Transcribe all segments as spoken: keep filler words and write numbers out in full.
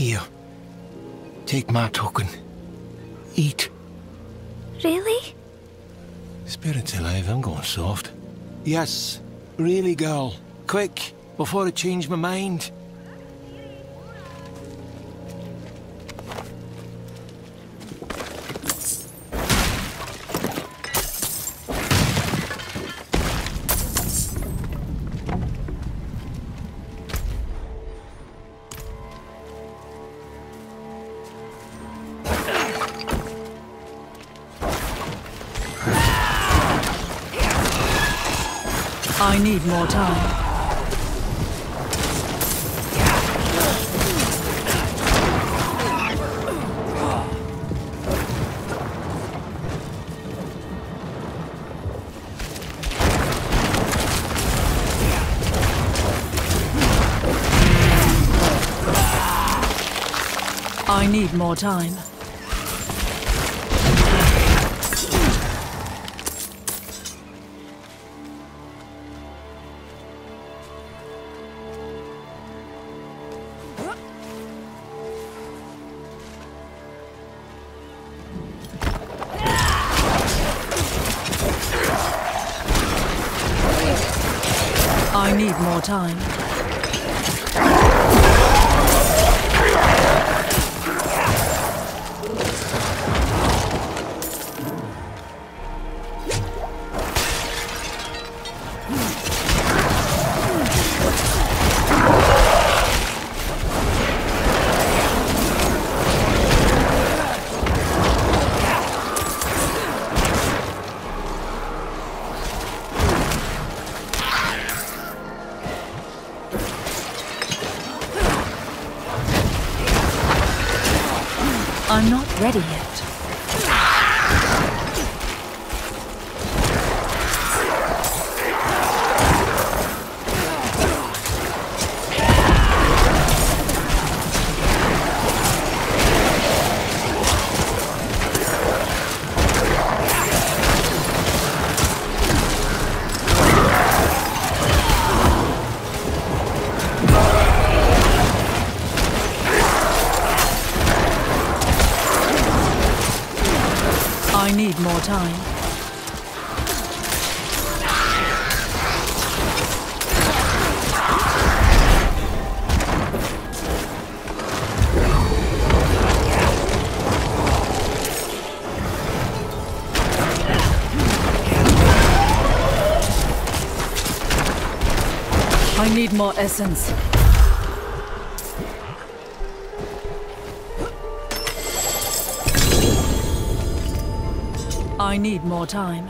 Here. Take my token. Eat. Really? Spirit's alive, I'm going soft. Yes, really, girl. Quick, before I change my mind. I need more time. I need more time. I need more time. I'm not ready yet. I need more time. I need more essence. I need more time.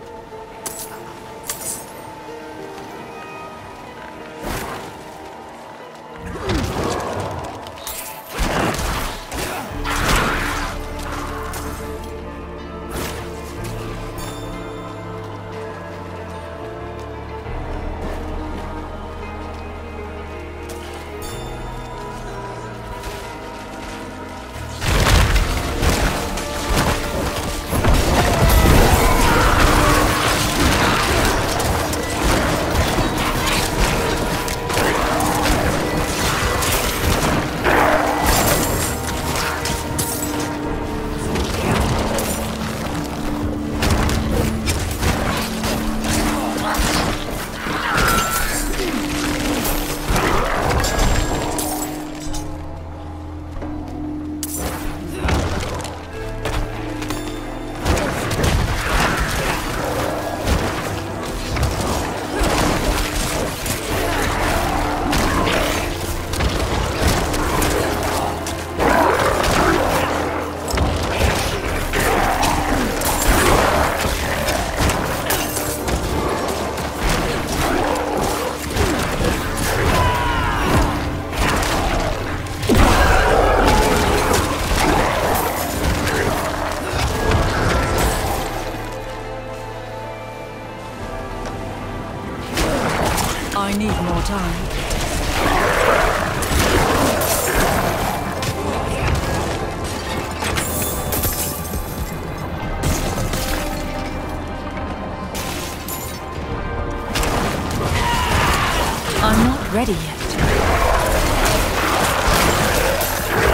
I need more time. I'm not ready yet.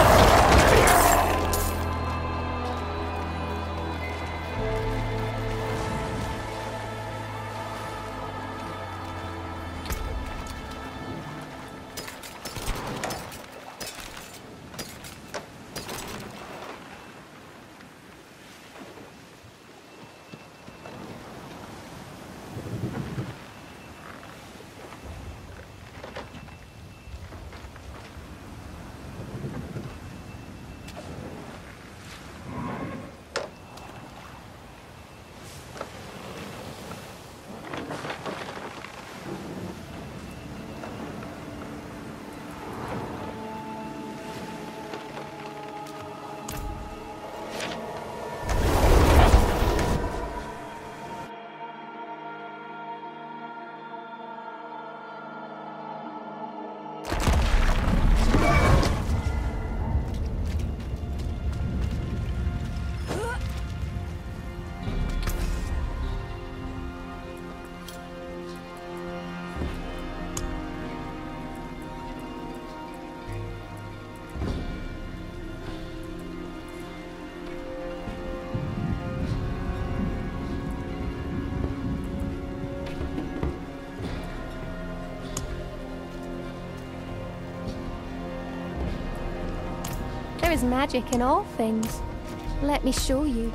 There is magic in all things. Let me show you.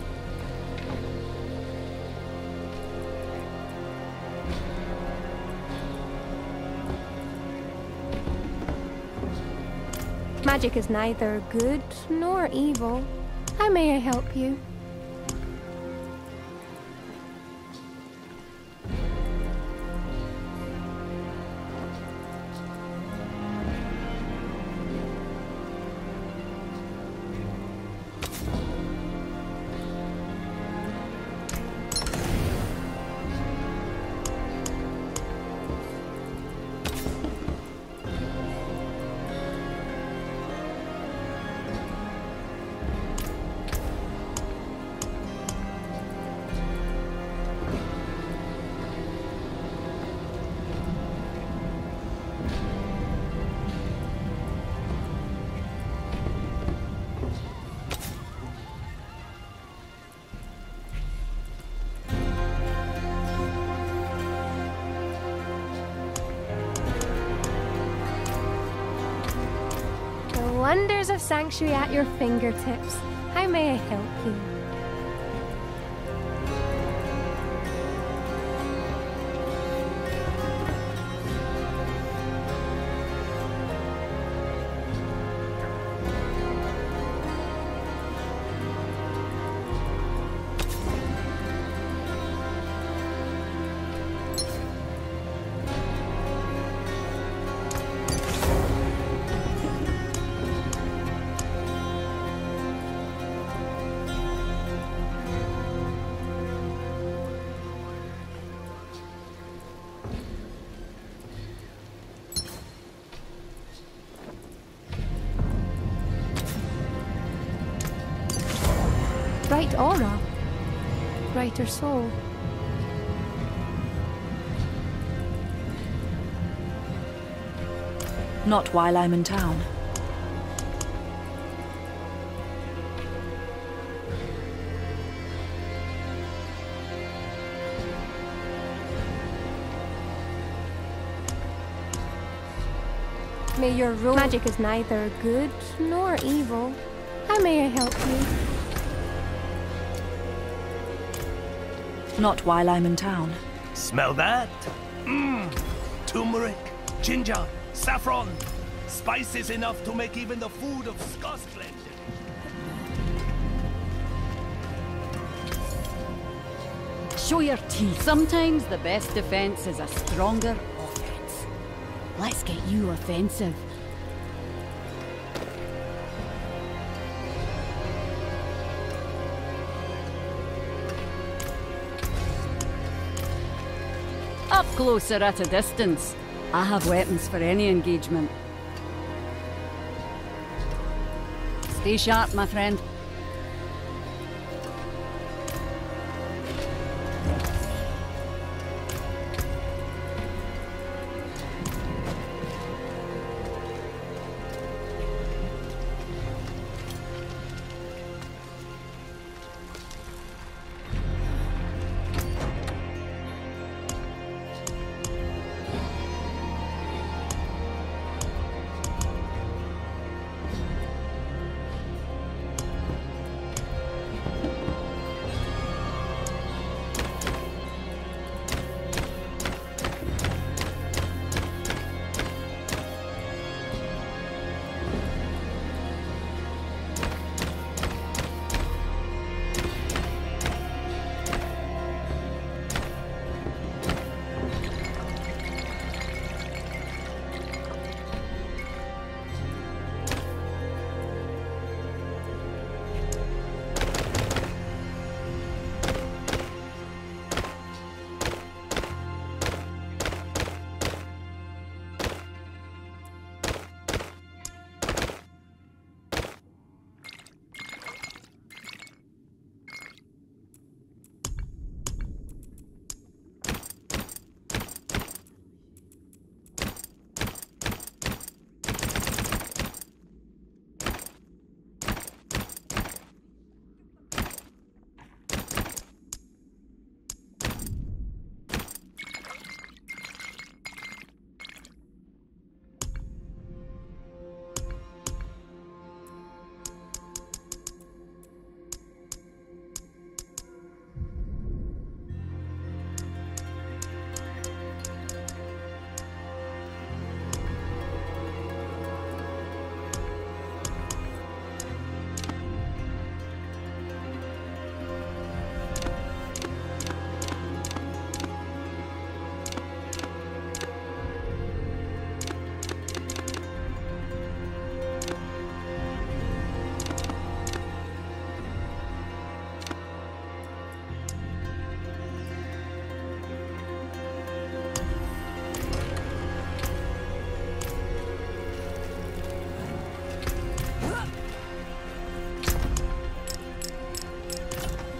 Magic is neither good nor evil. How may I help you? Wonders of Sanctuary at your fingertips. How may I help you? Bright aura, brighter soul. Not while I'm in town. May your role magic is neither good nor evil. How may I help you? Not while I'm in town. Smell that? Mmm. Turmeric, ginger, saffron. Spices enough to make even the food of Scotland. Show your teeth. Sometimes the best defense is a stronger offense. Let's get you offensive. Up closer at a distance. I have weapons for any engagement. Stay sharp, my friend.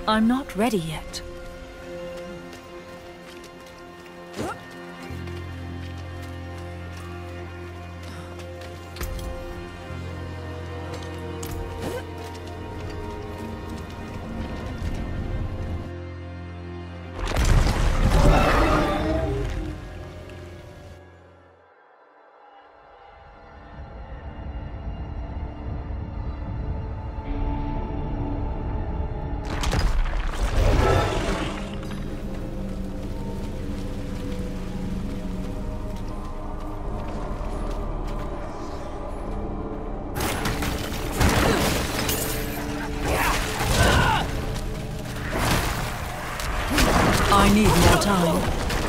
I'm not ready yet. I need more time.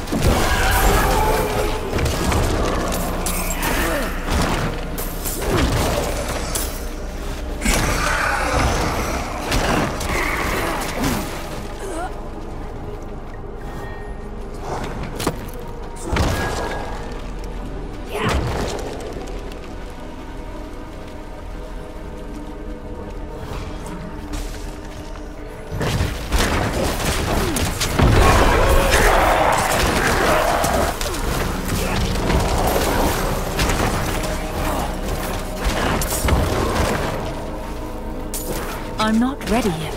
I'm not ready yet.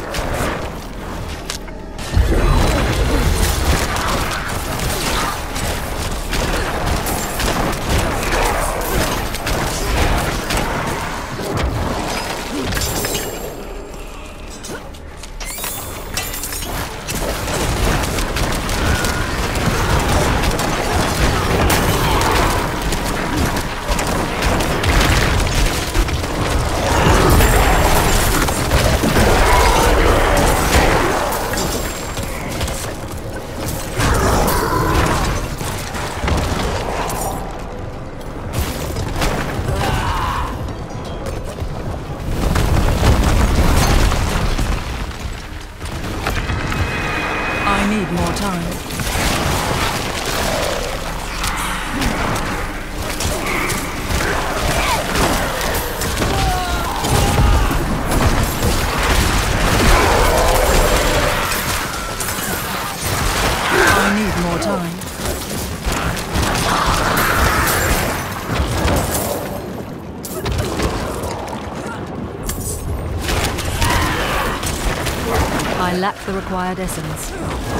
I lack the required essence.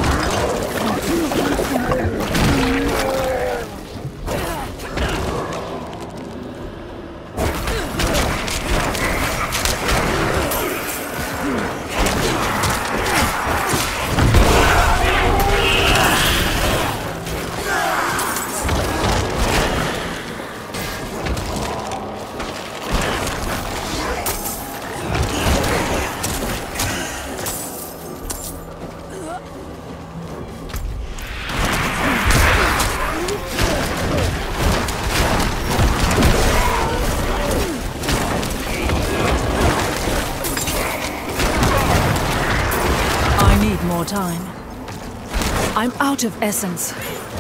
Time. I'm out of essence.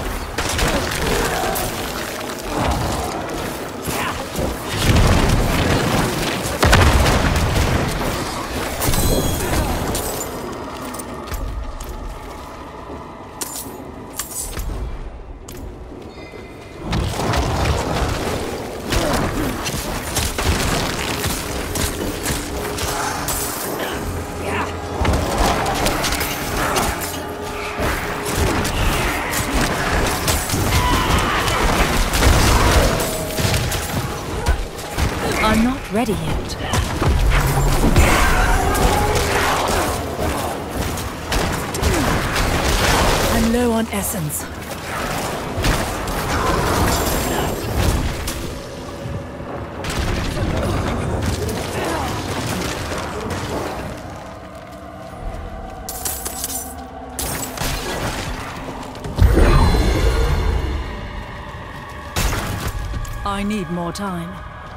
I'm not ready yet. I'm low on essence. I need more time.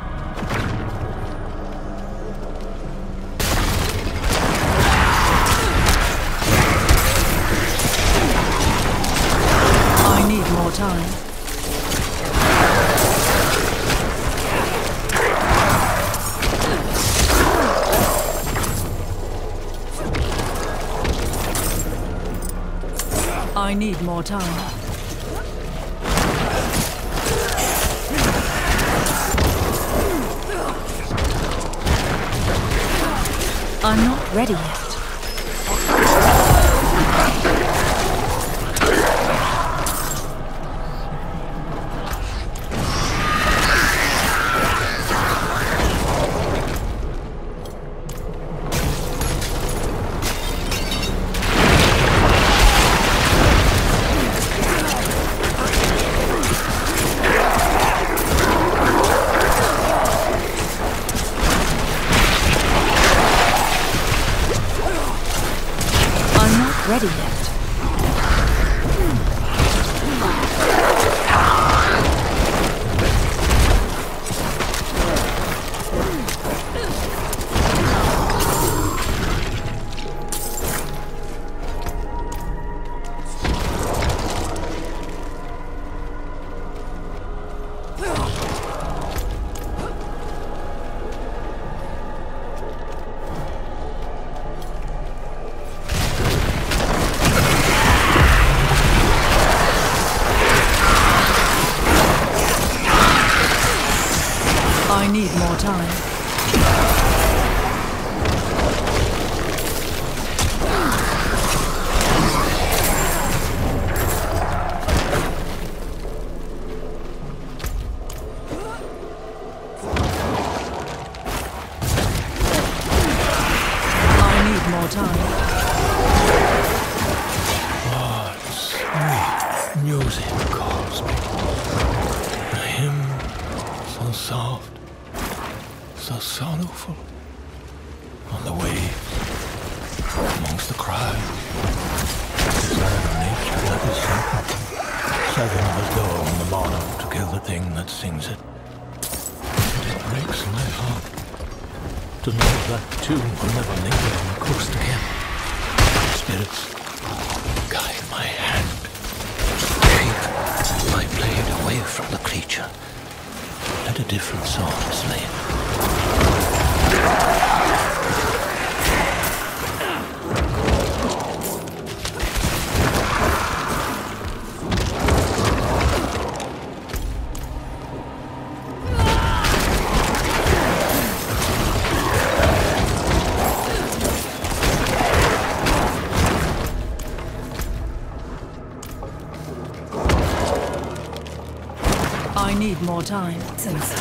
I need more time. I need more time. I'm not ready yet. Ready yet. I need more time. I need more time. What sweet music calls me. A hymn so soft, so sorrowful, on the waves, amongst the crowd. Is that a nature that is sacred? Seven of us go on the morrow to kill the thing that sings it. And it breaks my heart to know that tune will never linger on the coast again. Spirits, guide my hand. Take my blade away from the creature. Let a different sword slay it. I need more time. Since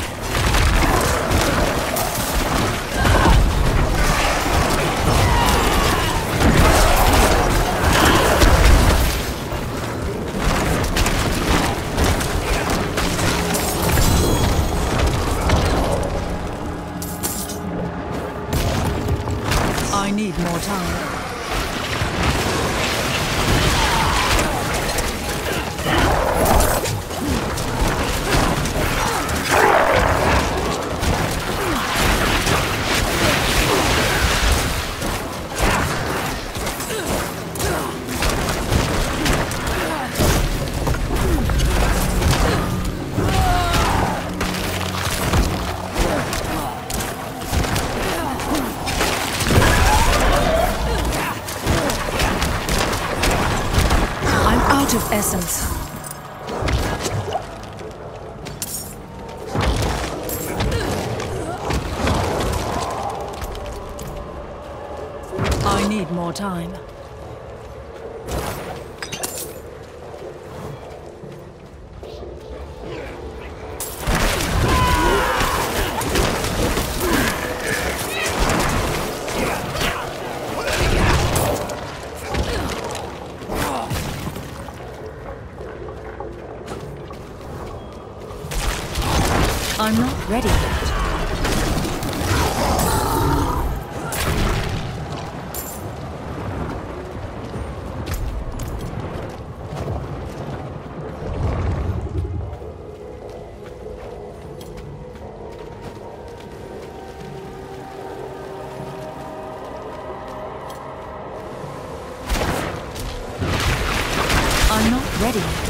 I need more time. Of essence. I need more time. I'm not ready yet. I'm not ready yet.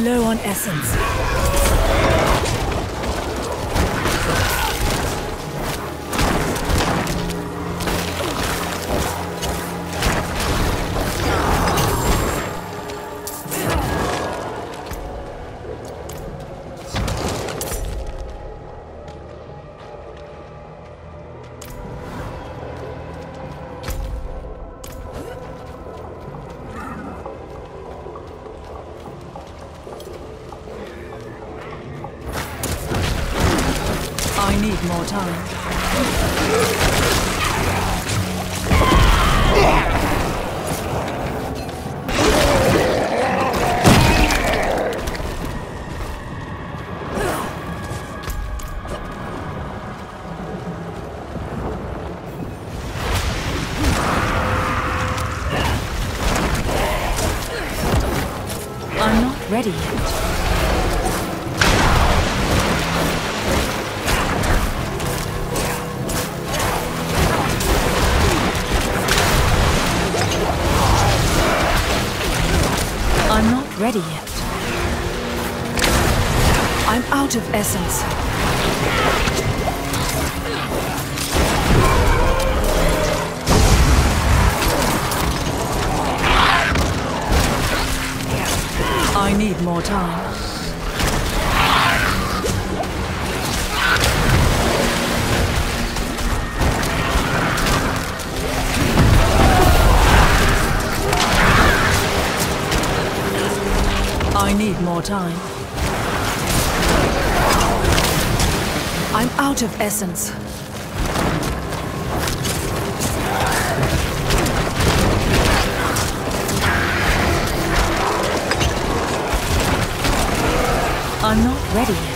low on essence. I need more time. I'm not ready yet. I'm not ready yet. I'm out of essence. I need more time. I need more time. I'm out of essence. I'm not ready yet.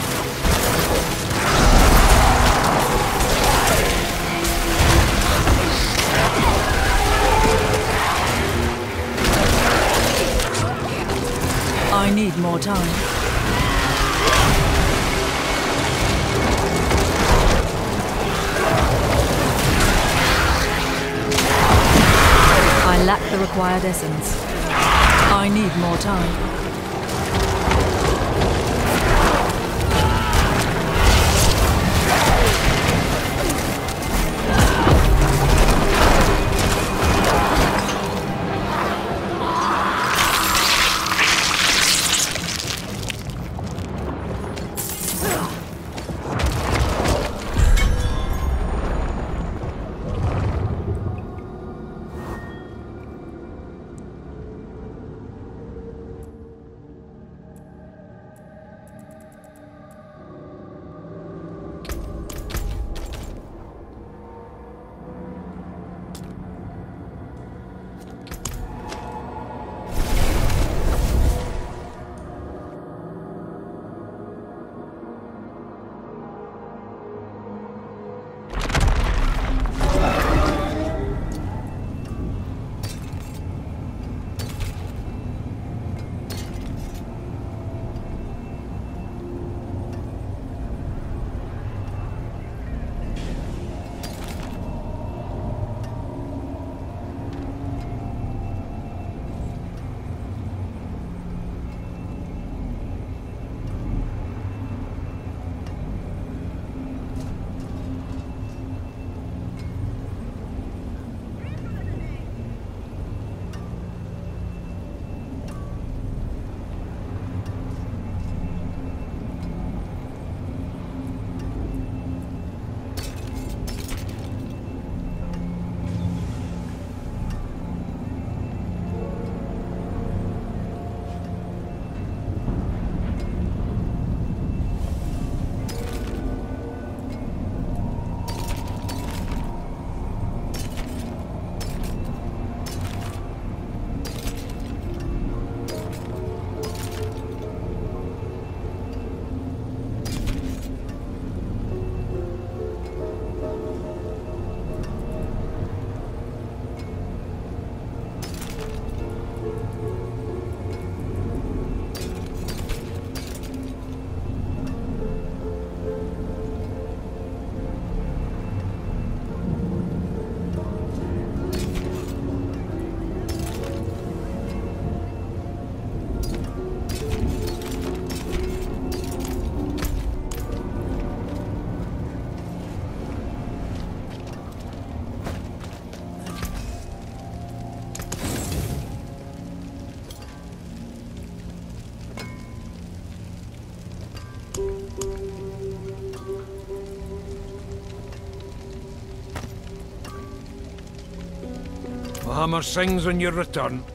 I need more time. I lack the required essence. I need more time. hammer sings on your return.